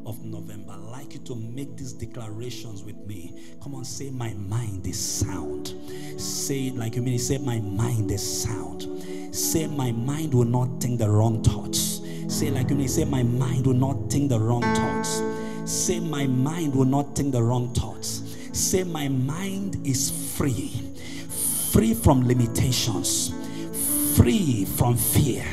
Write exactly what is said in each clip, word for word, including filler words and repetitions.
of November, I'd like you to make these declarations with me. Come on, say, my mind is sound. Say it like you mean it. Say, my mind is sound. Say, my mind will not think the wrong thoughts. Say like you mean. Say, my mind will not think the wrong thoughts. Say, my mind will not think the wrong thoughts. Say, my mind is free. Free from limitations. Free from fear.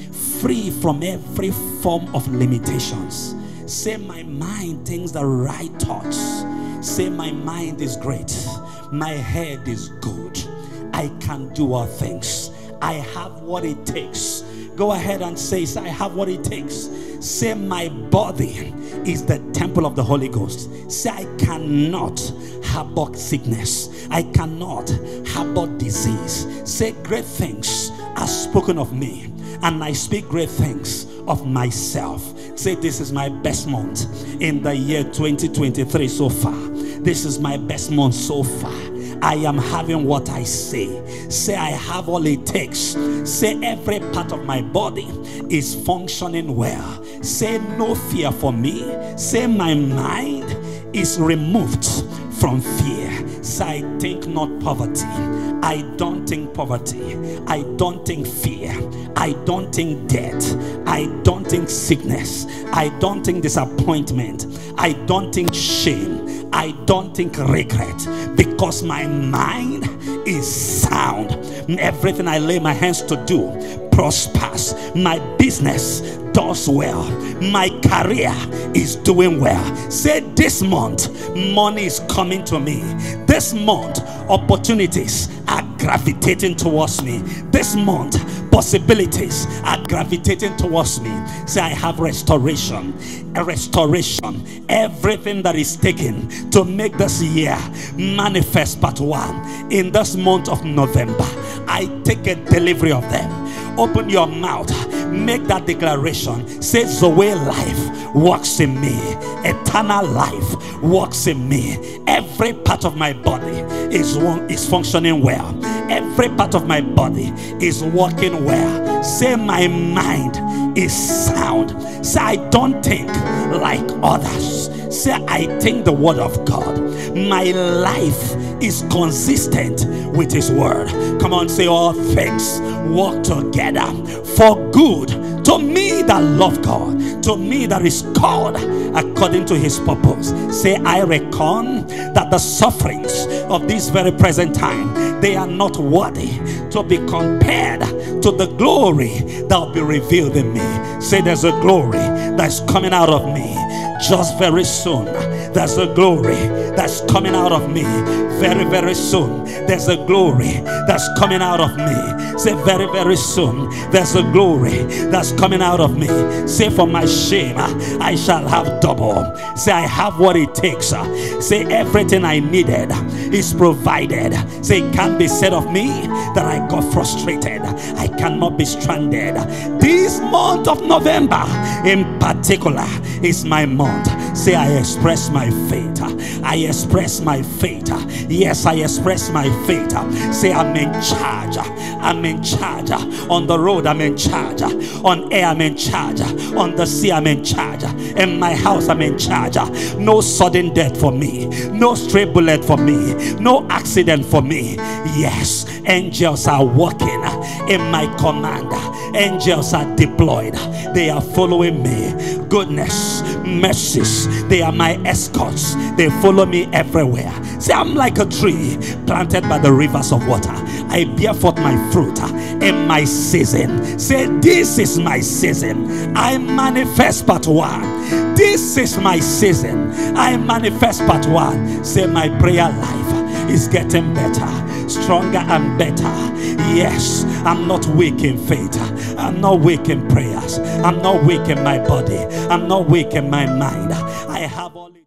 Free from every form of limitations. Say, my mind thinks the right thoughts. Say, my mind is great. My head is good. I can do all things. I have what it takes. Go ahead and say, say, I have what it takes. Say, my body is the temple of the Holy Ghost. Say, I cannot harbor sickness. I cannot harbor disease. Say, great things are spoken of me, and I speak great things of myself. Say, this is my best month in the year twenty twenty-three so far. This is my best month so far. I am having what I say. Say, I have all it takes. Say, every part of my body is functioning well. Say, no fear for me. Say, my mind is removed from fear. Say, I think not poverty. I don't think poverty. I don't think fear. I don't think death. I don't think sickness. I don't think disappointment. I don't think shame. I don't think regret, because my mind is sound. Everything I lay my hands to do prospers. My business does well. My career is doing well. Say, this month money is coming to me. This month opportunities are gravitating towards me. This month possibilities are gravitating towards me. Say, I have restoration. A restoration. Everything that is taken to make this year manifest but one in this month of November, I take a delivery of them. Open your mouth, make that declaration. Say, Zoe life works in me. Eternal life works in me. Every part of my body is one is functioning well. Every part of my body is working well. Say, my mind is sound. Say, I don't think like others. Say, I think the word of God. My life is consistent with his word. Come on, say, all things work together for good to me that love God, to me that is called according to his purpose. Say, I reckon that the sufferings of this very present time, they are not worthy to be compared to the glory that will be revealed in me. Say, there's a glory that's coming out of me just very soon. There's a glory that's coming out of me very, very soon. There's a glory that's coming out of me. Say, very, very soon. There's a glory that's coming out of me. Say, for my shame I shall have double. Say, I have what it takes. Say, everything I needed is provided. Say, it can't be said of me that I got frustrated. I cannot be stranded. This month of November in particular is my month. Say, I express my faith. I express my faith. Yes, I express my faith. Say, I'm in charge. I'm in charge. On the road, I'm in charge. On air, I'm in charge. On the sea, I'm in charge. In my house, I'm in charge. No sudden death for me. No stray bullet for me. No accident for me. Yes, angels are working in my command. Angels are deployed. They are following me. Goodness, mercies, they are my escorts. They follow me everywhere. Say, I'm like a tree planted by the rivers of water. I bear forth my fruit in my season. Say, this is my season. I manifest part one. This is my season. I manifest part one. Say, my prayer life is getting better, stronger and better. Yes, I'm not weak in faith. I'm not weak in prayers. I'm not weak in my body. I'm not weak in my mind. I have all